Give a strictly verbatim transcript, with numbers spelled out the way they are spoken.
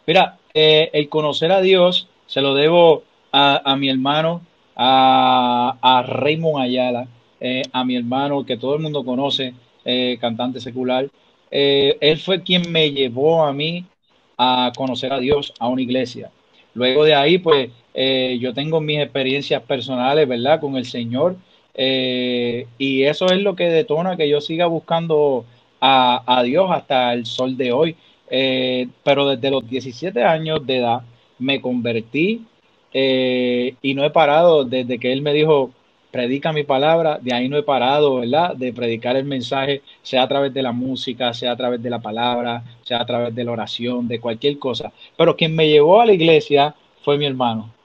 Mira, eh, el conocer a Dios se lo debo a, a mi hermano, a, a Raymond Ayala, eh, a mi hermano que todo el mundo conoce, eh, cantante secular. Eh, él fue quien me llevó a mí a conocer a Dios, a una iglesia. Luego de ahí, pues, eh, yo tengo mis experiencias personales, ¿verdad?, con el Señor. Eh, y eso es lo que detona que yo siga buscando a, a Dios hasta el sol de hoy. Eh, pero desde los diecisiete años de edad me convertí, eh, y no he parado desde que él me dijo, predica mi palabra, de ahí no he parado, ¿verdad? De predicar el mensaje, sea a través de la música, sea a través de la palabra, sea a través de la oración, de cualquier cosa. Pero quien me llevó a la iglesia fue mi hermano.